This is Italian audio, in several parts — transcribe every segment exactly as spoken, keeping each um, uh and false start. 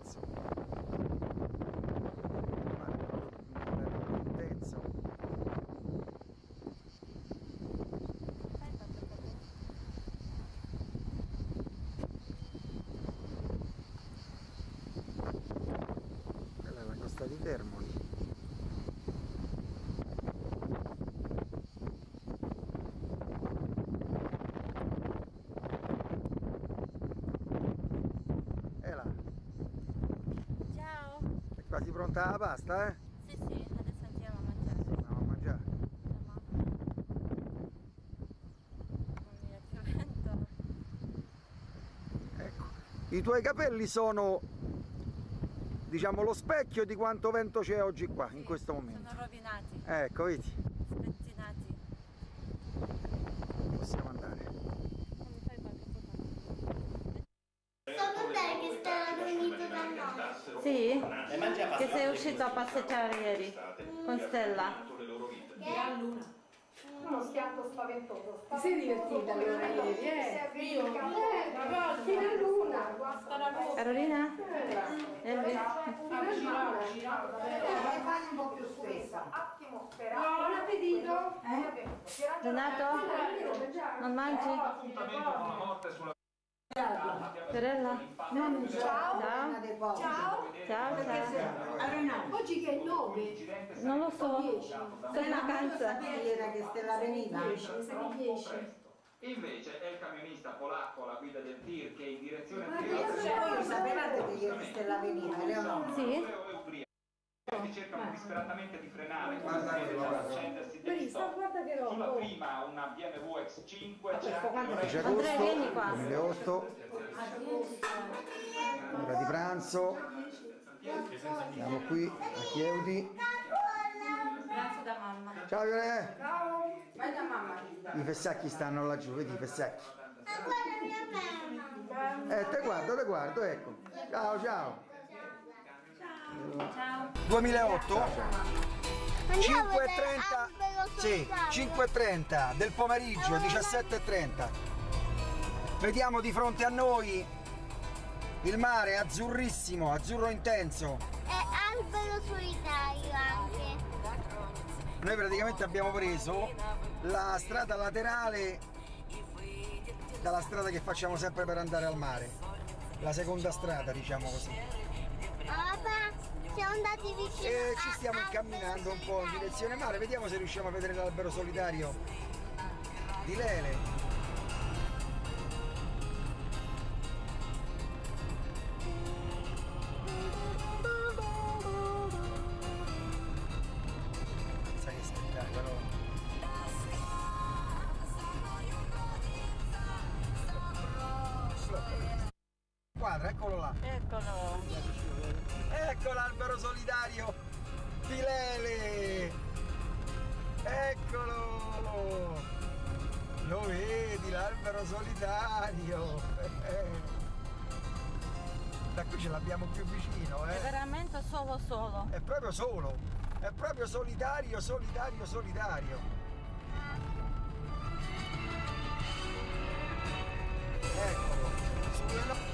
intenso. Il mare è proprio intenso. Quella è la costa di Termoli. Quasi pronta la pasta, eh? Sì, sì, adesso andiamo a mangiare. Andiamo a mangiare. Mamma mia, che vento. Ecco, i tuoi capelli sono, diciamo, lo specchio di quanto vento c'è oggi qua, sì, in questo momento. Sono rovinati. Ecco, vedi? Spettinati. Possiamo andare. Non fai qualche foto? Sono te che stai dormito da noi. Sì? Che sei uscito a passeggiare ieri con Stella? Che è Luna. Uno schianto spaventoso. Ti sei divertita allora ieri, eh? Io? Eh, fino a Luna. Carolina? Elvis? Girava, girava. Eh, fai un po' più spessa. Attimo, però. Buon appetito! Donato? Non mangi? Appuntamento con la morte sulla Sorella? Ciao! Ciao. Ciao. Ciao, ciao. Allora, oggi che è nove? Non lo so. dieci. Sono in vacanza. Ieri che Stella veniva. dieci, mi sa che dieci. Invece è il camionista polacco alla guida del tir che in direzione Ma voi sapevate che ieri Stella veniva, Leonora? Sì? che cercano disperatamente di frenare questa accendersi Guarda, guarda che roba. sulla prima una B M W X cinque c'è dieci Andrea, vieni qua. agosto duemilaotto, ora di pranzo, siamo qui a Chieti. Grazie da mamma. Ciao Viole! Vai da mamma. I fessacchi stanno laggiù, vedi i fessacchi? Ma guarda mia mamma. Eh, te guardo, te guardo, ecco. Ciao, ciao. Ciao. duemilaotto, cinque e trenta, Albero sì, solitario. cinque e trenta del pomeriggio, diciassette e trenta. Vediamo di fronte a noi il mare azzurrissimo, azzurro intenso. È albero solitario anche. Noi praticamente abbiamo preso la strada laterale dalla strada che facciamo sempre per andare al mare, la seconda strada, diciamo così. Papà, siamo andati vicino. E ci a stiamo albero incamminando un po' in solitario. direzione mare, vediamo se riusciamo a vedere l'albero solitario di Lele. Pensa che spettacolo. Quadra, eccolo là. Eccolo. Ecco l'albero solitario di Lele! Eccolo! Lo vedi l'albero solitario? Da qui ce l'abbiamo più vicino, È eh? veramente solo solo. È proprio solo! È proprio solitario, solitario, solitario! Eccolo! Sulle no-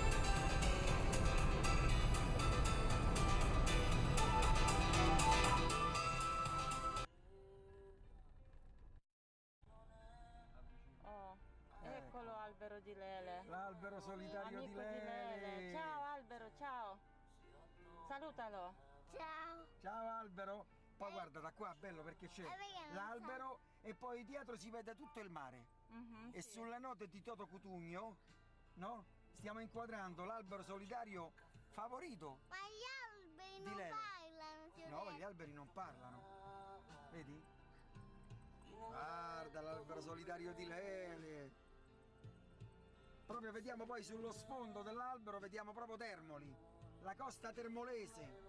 Oh, eccolo albero di Lele. L'albero solitario Amico di Lele! Lele. Ciao albero, ciao. Salutalo. Ciao. Ciao albero! Poi guarda da qua, bello perché c'è Eh, vediamo, l'albero e poi dietro si vede tutto il mare. Mhm, E sì. sulle note di Toto Cutugno, no? Stiamo inquadrando l'albero solitario favorito. Ma gli alberi Di non Lele. parlano, ti ho No, detto. gli alberi non parlano. Vedi? Guarda l'albero solitario di Lele. Proprio vediamo poi sullo sfondo dell'albero, vediamo proprio Termoli, la costa termolese.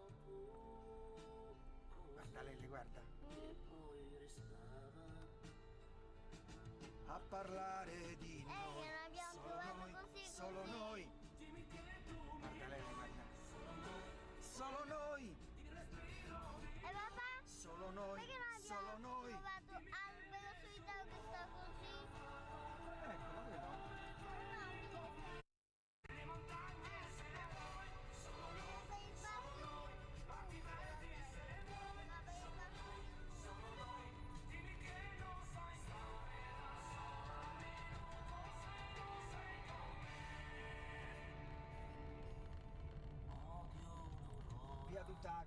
Guarda Lele, guarda. A parlare di Eh, noi, non abbiamo solo trovato noi, così, solo così. noi. Guarda Lele, guarda. Solo noi, E papà? solo noi, Perché non solo abbiamo noi. trovato albero solitario che sta così? Ecco, lo vedo. No,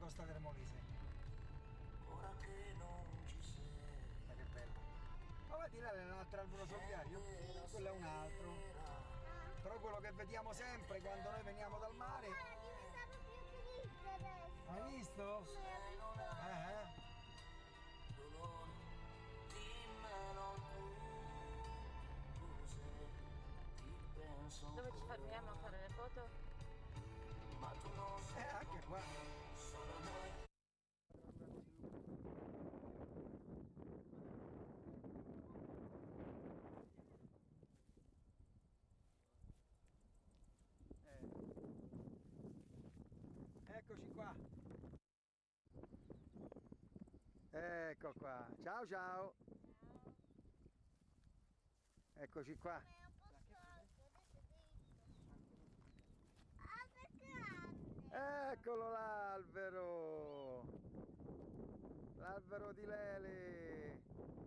costa Termolese. Ora che non ci sei. Ma che bello. Ma guardi là è un altro albero solitario? Quello è un altro. Però quello che vediamo sempre quando noi veniamo dal mare. Guarda, è diventato più triste adesso. Hai visto? Sì, ho visto. Eh, eh. Dove ci fermiamo a fare le foto? Eh, anche qua. Eh. Eccoci qua. Ecco qua. Ciao ciao. Eccoci qua. È un po' storto, adesso dritto. Ah, che grande. Eccolo l'albero. L'albero di Lele.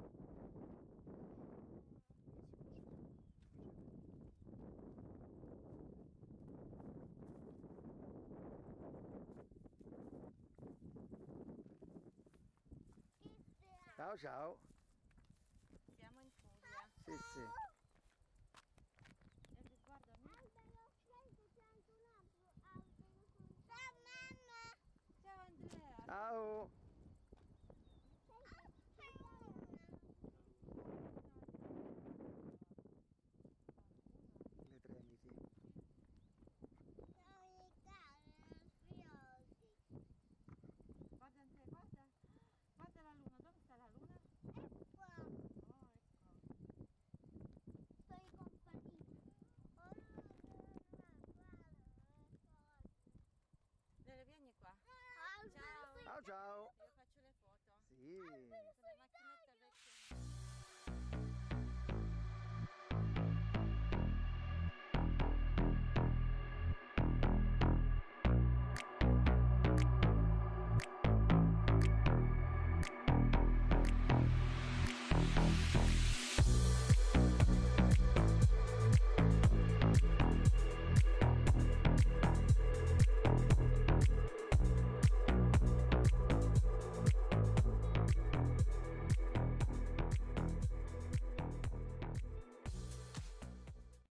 Ciao ciao. Siamo in Puglia. Sì sì. E guardami. Albero, sento, sento un altro albero. Ciao mamma. Ciao Andrea. Ciao.